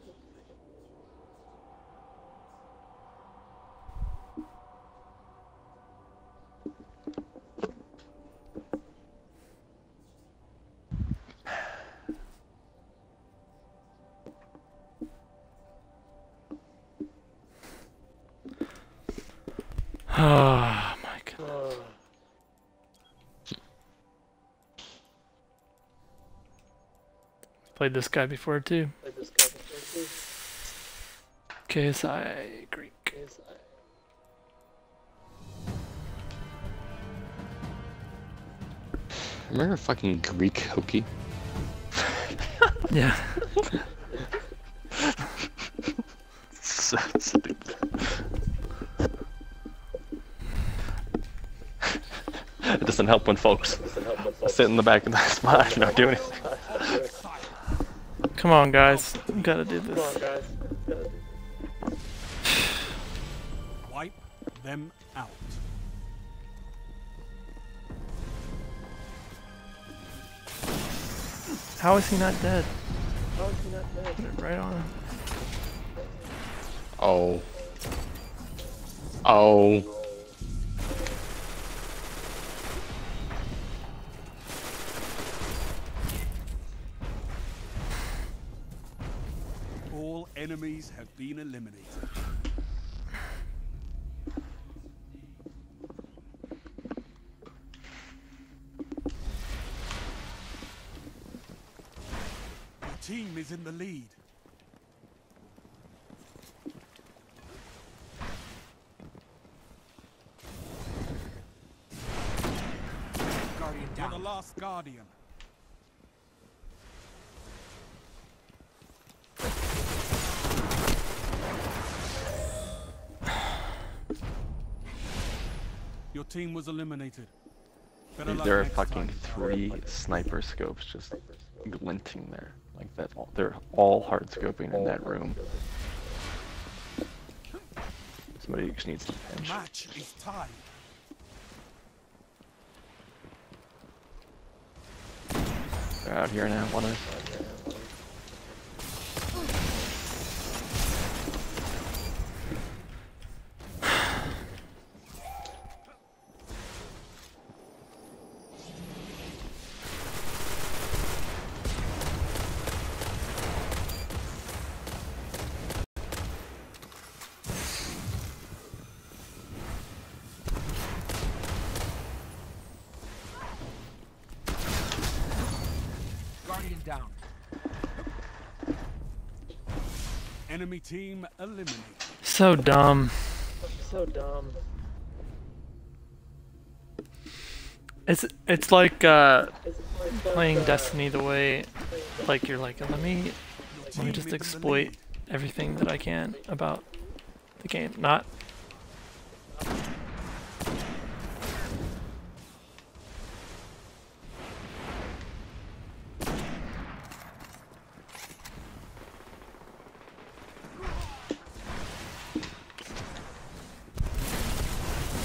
Oh my god. Played this guy before too. KSI Greek. Remember fucking Greek hooky? Yeah. So stupid. It doesn't help when folks sit in the back of the spot and not do anything. Come on, guys. We gotta do this. Wipe them out. How is he not dead? Put it right on him. Oh. Oh. All enemies have been eliminated. Your team is in the lead. Guardian You're the down. last Guardian. Your team was eliminated. Better luck There are next fucking time. 3 sniper scopes just glinting there. Like that. They're all hard scoping in that room. Somebody just needs to The pinch. match is tied. They're out here now, one is. Guardian down. Enemy team eliminated. So dumb. It's like playing Destiny the way like you're like let me just exploit everything that I can about the game. Not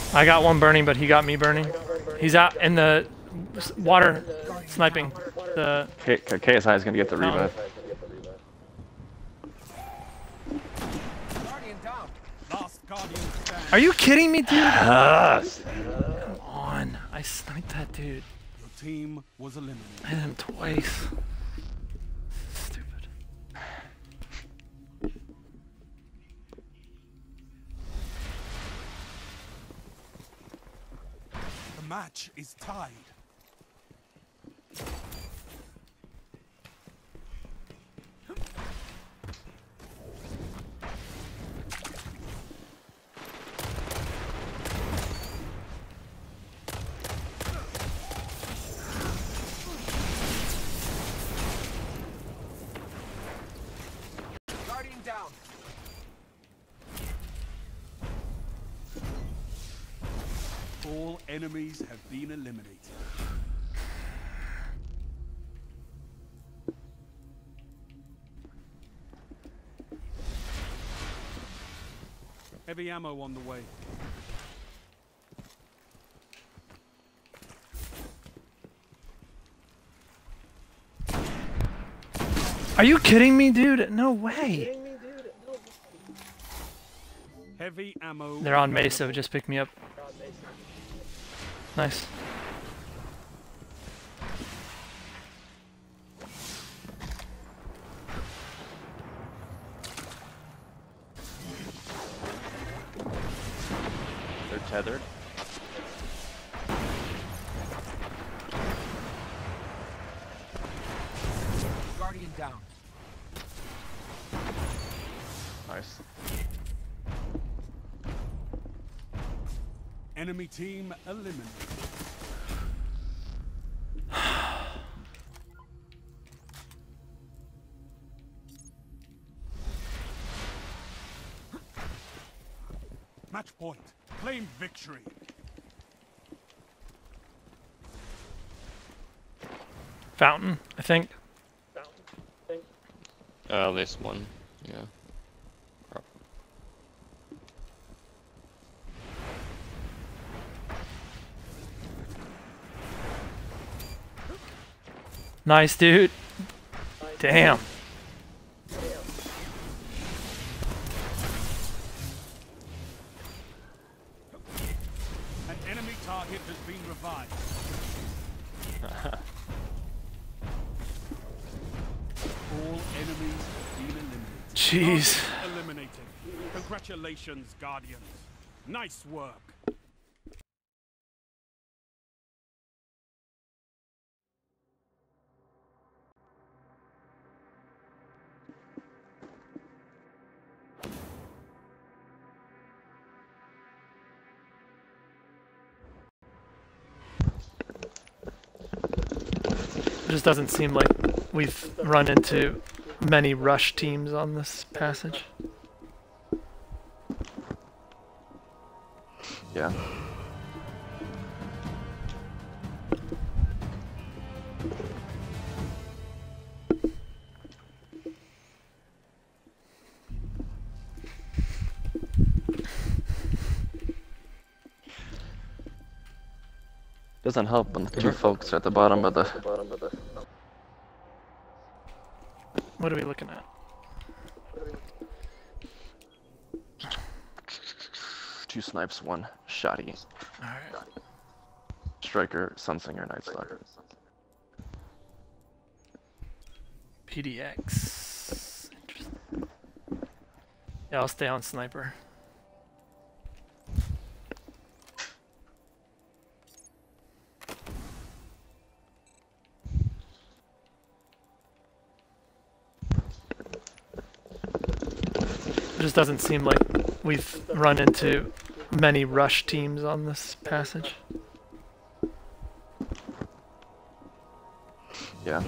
I got one burning, but he got me burning. He's out in the water sniping. The KSI is gonna get the revive. Guardian down. Last Guardian stand. Are you kidding me, dude? Yes. Come on. I sniped that dude. Your team was eliminated. I hit him twice. Stupid. The match is tied. Guardian down. All enemies have been eliminated. Heavy ammo on the way. Are you kidding me, dude? No way. Heavy ammo. They're on Mesa. Just picked me up. Nice. They're tethered. Guardian down. Nice. Enemy team eliminated. Match point. Claim victory. Fountain, I think. This one. Yeah. Nice, dude. Damn. An enemy target has been revived. All enemies have been eliminated. Jeez. Target eliminated. Congratulations, Guardians. Nice work. It just doesn't seem like we've run into many rush teams on this passage. Yeah. Doesn't help when the two folks are at the bottom of the. What are we looking at? Two snipes, one shotty. Alright. Striker, Sunsinger, Night Stalker. PDX. Interesting. Yeah, I'll stay on sniper. It just doesn't seem like we've run into many rush teams on this passage. Yeah.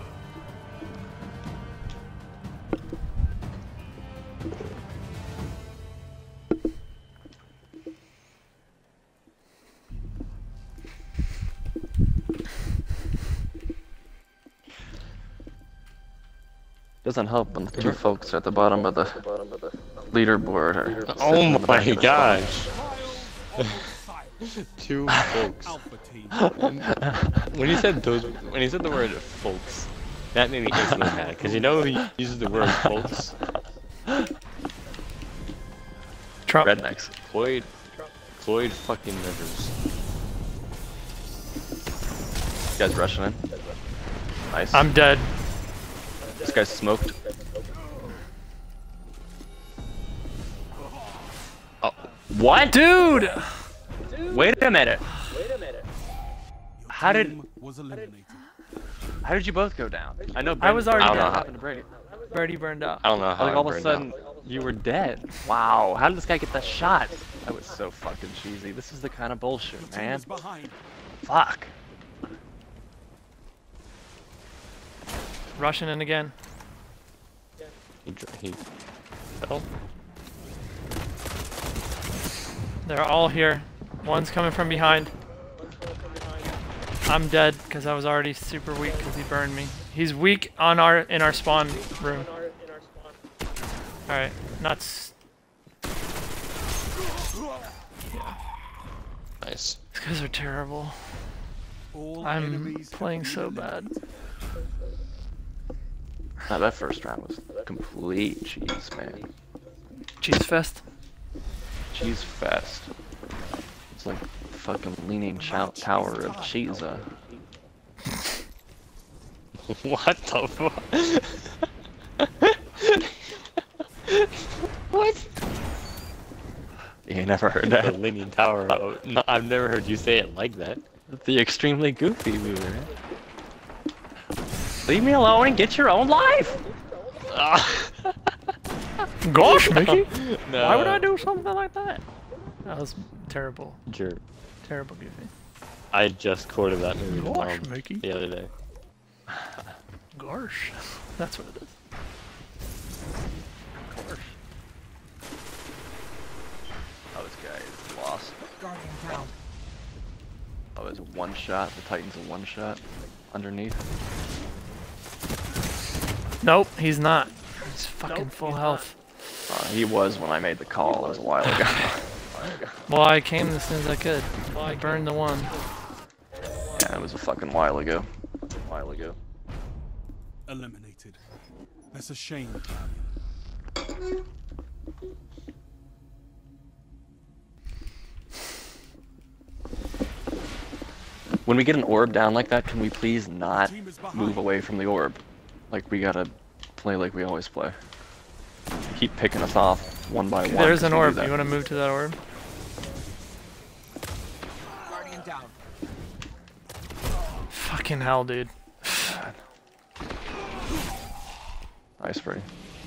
Doesn't help when the two folks are at the bottom of the leaderboard. Or Oh my gosh. Trials on Two folks. Alpha team. When he said the word folks, that made me instantly mad. Because you know he uses the word folks. Trump. Rednecks. Floyd fucking Rivers. You guys rushing in? Nice. I'm dead. This guy's smoked. Oh, what? Dude! Wait a minute. How did Team was eliminated. you both go down? I know. I was already I don't know dead. what happened to Brady. Birdie burned out. I don't know how. Like I all of a burned sudden out. you were dead. Wow. How did this guy get that shot? That was so fucking cheesy. This is the kind of bullshit, Your team man. is behind. Fuck. Rushing in again. He fell. They're all here. One's coming from behind. I'm dead because I was already super weak because he burned me. He's weak in our spawn room. Alright, nuts. Nice. These guys are terrible. All I'm enemies have playing been so bad. eliminated. Nah, that first round was complete cheese, man. Cheese fest. Cheese fest. It's like fucking leaning tower of cheese. What the fuck? What? You never heard The that? Leaning Tower. Oh, no, I've never heard you say it like that. The extremely goofy movie, man. Leave me alone and get your own life! Gosh, Mickey! No. Why would I do something like that? That was terrible. Jerk. Terrible goofy. I just quoted that movie to Gosh, Mom Mickey. the other day. Gosh. That's what it is. Oh, this guy is lost. Guardian down. Oh, it's a one shot. The Titan's a one shot. Underneath. Nope, he's not. He's fucking full health. He was when I made the call. It was a while ago. Well, I came as soon as I could. I burned the one. Yeah, it was a fucking while ago. Eliminated. That's a shame. When we get an orb down like that, can we please not Team is behind. move away from the orb? Like, we gotta play like we always play. Keep picking us off one by one. There's 'cause an we do orb. that. You want to move to that orb? Guardian down. Fucking hell, dude. Nice, Freddy.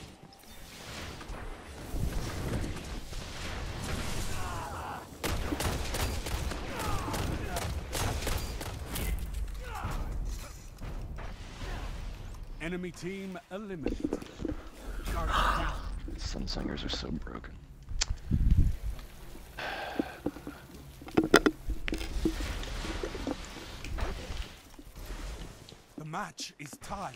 Enemy team eliminated. Guardian down. Sun Singers are so broken. The match is tied.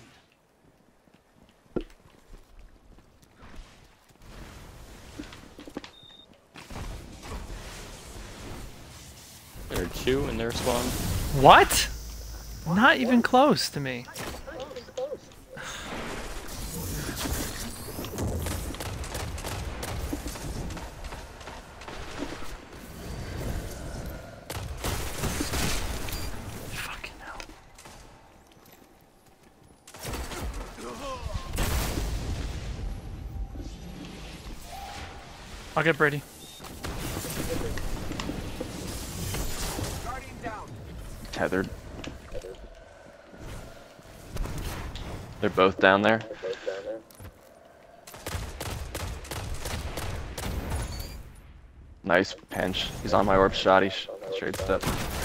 There are two in their spawn. What? Not even close to me. Fucking hell. I'll get Brady. Guardian down. Tethered. They're both down there. Nice pinch. He's on my orb shot. He straight step.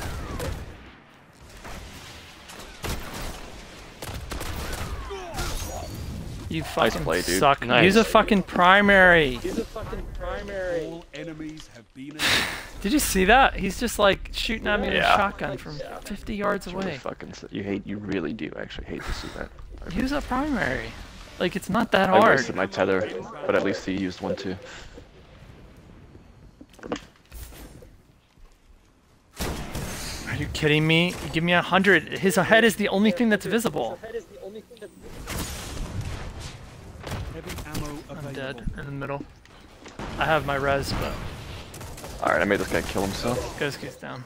You fucking play, dude. suck. Nice. Use a fucking primary. All enemies have been eliminated. Did you see that? He's just like shooting at me with a Yeah. shotgun from 50 yards It's really away. fucking. You really do actually hate to see that. Use a primary. Like, it's not that I hard. wasted my tether, but at least he used one too. you kidding me? You give me 100. His head is the only thing that's visible. Heavy ammo I'm available. dead in the middle. I have my res, but Alright, I made this guy kill himself. Gosuke's down.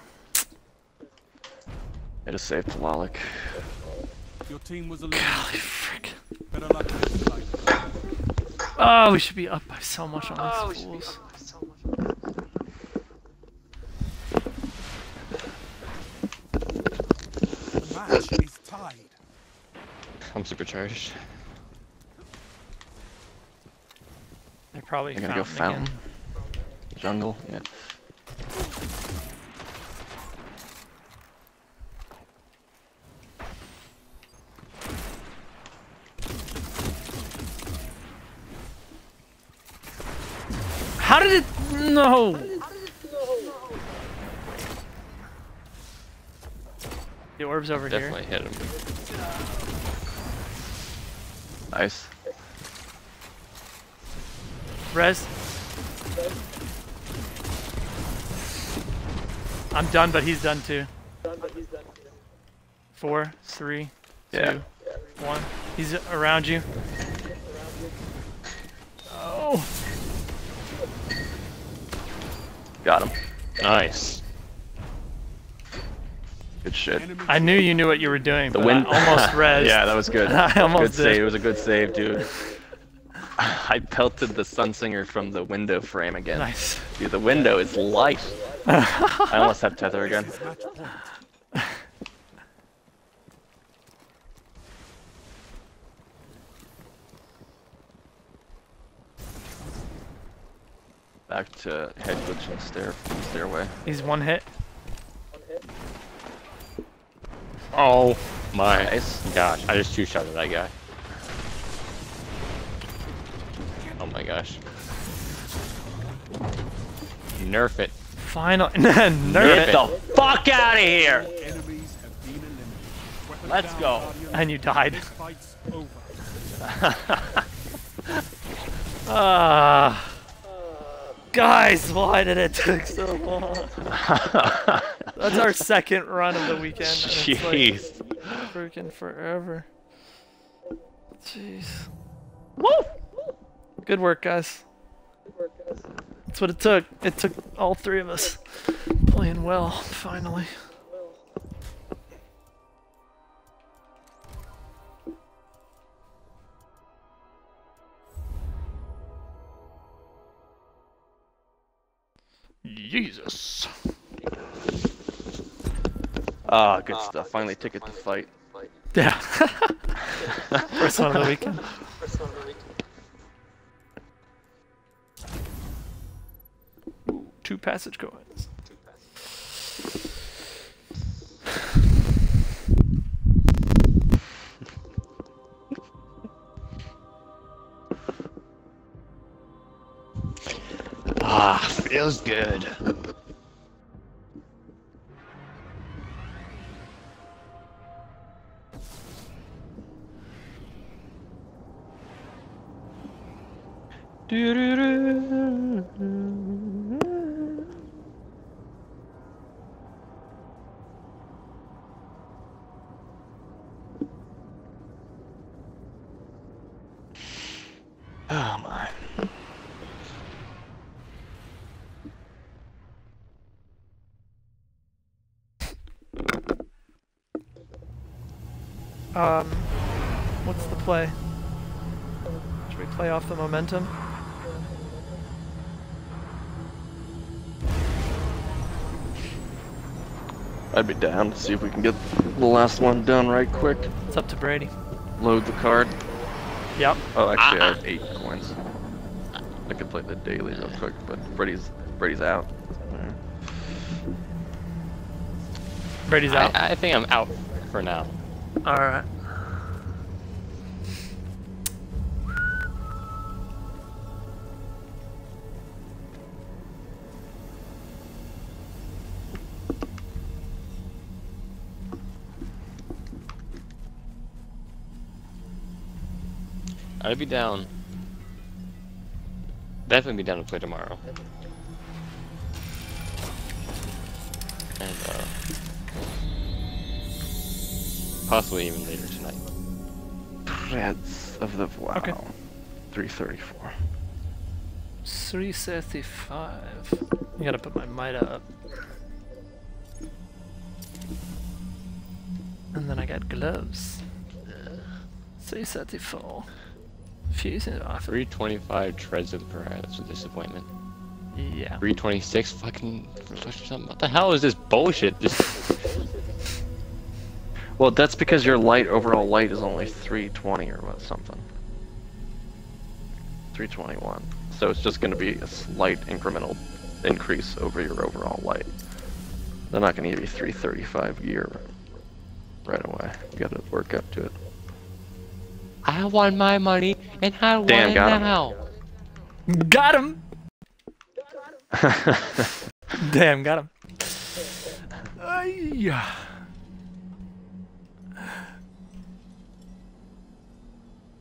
I just saved Tlaloc. Your team was Golly eliminated. frick. Better luck next time. Oh, we should be up by so much on these fools. The match is tied. I'm supercharged. They're probably They're gonna go fountain fountain. again. Jungle, yeah. How did it? No. The orb's over Definitely here. hit him. Nice. Res. I'm done, but he's done too. 4, 3, 2, Yeah. 1. He's around you. Oh. Got him. Nice. Good shit. Enemy I knew you knew what you were doing, The but wind. I almost res. Yeah, that was good. I almost good save. did. It was a good save, dude. I pelted the Sunsinger from the window frame again. Nice. Dude, the window is light. I almost have tether again. is match point. Back to head glitching stairway. He's one hit. Oh my Nice. gosh! I just two-shotted that guy. Oh my gosh! Nerf it! Final. Nerf Get it. the fuck out of here! Enemies have been eliminated. Weapons Let's down, go. Guardian. And you died. This fight's over. Ah. Guys, why did it take so long? That's our second run of the weekend. And it's Jeez. like freaking forever. Jeez. Woo! Good work, guys. That's what it took. It took all three of us playing well, finally. Jesus. Ah, good stuff. Finally, ticket to fight. Yeah. First one of the weekend. Ooh, 2 passage coins. Ah, feels good. Oh my. What's the play? Should we play off the momentum? I'd be down to see if we can get the last one done right quick. It's up to Brady. Load the card. Yep. Oh, actually, I have 8 coins. I could play the daily real quick, but Brady's out. Alright. Brady's out. I think I'm out for now. Alright. I'd be down. Definitely be down to play tomorrow. And Possibly even later tonight. Threads of the wow. Okay. 334. 335. I gotta put my might up. And then I got gloves. 334. Fusing off. 325 treads of the prayer. That's a disappointment. Yeah. 326 fucking. What the hell is this bullshit? This. Well, that's because your light, overall light, is only 320 or what, something. 321. So it's just going to be a slight incremental increase over your overall light. They're not going to give you 335 gear right away. You got to work up to it. I want my money, and I want Damn, it got him. now. Got him! Damn, got him. Yeah.